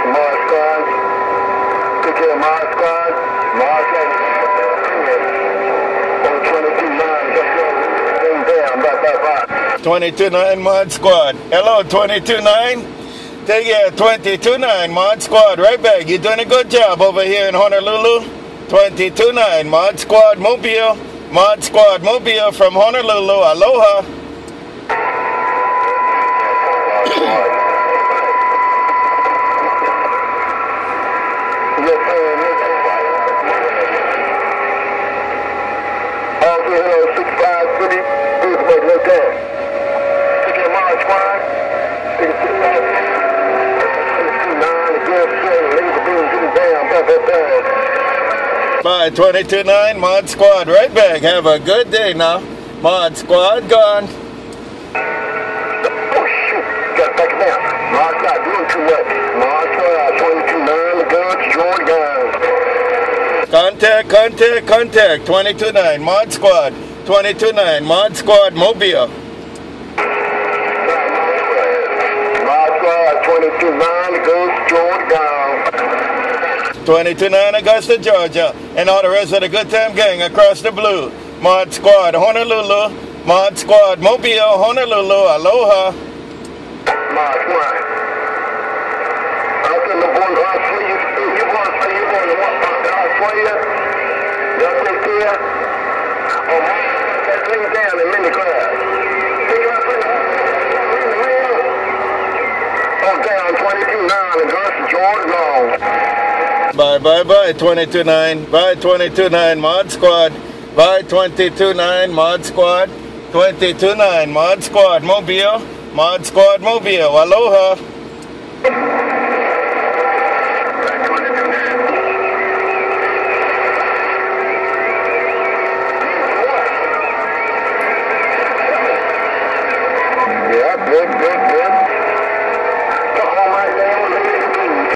ModSquad. Take care of ModSquad. ModSquad. On 22.9. Just down. Bye. 22.9 ModSquad. Hello, 22.9. Take care, 22.9 ModSquad. Right back. You're doing a good job over here in Honolulu. 22.9 ModSquad Mobile. ModSquad Mobile from Honolulu. Aloha. Bye, 22.9 ModSquad. Right back. Have a good day now. ModSquad gone. Oh shoot, got back down. ModSquad doing too much. ModSquad 22.9, the guns, join guns. Contact. 22.9 ModSquad. 22.9 ModSquad Mobile. ModSquad 22.9, the guns, join guns. 22.9 Augusta, Georgia, and all the rest of the good time gang across the blue. ModSquad Honolulu, ModSquad Mobile, Honolulu, Aloha. ModSquad. I'm the one who sleep. You want to say you want to walk out Australia? Y'all take care. Oh, that thing down in mini class. Take my friend. Oh, down 22.9 and Augusta, Georgia. Bye, 22.9. Bye, 22.9 ModSquad. Bye, 22.9 ModSquad. 22.9 ModSquad Mobile. ModSquad Mobile. Aloha.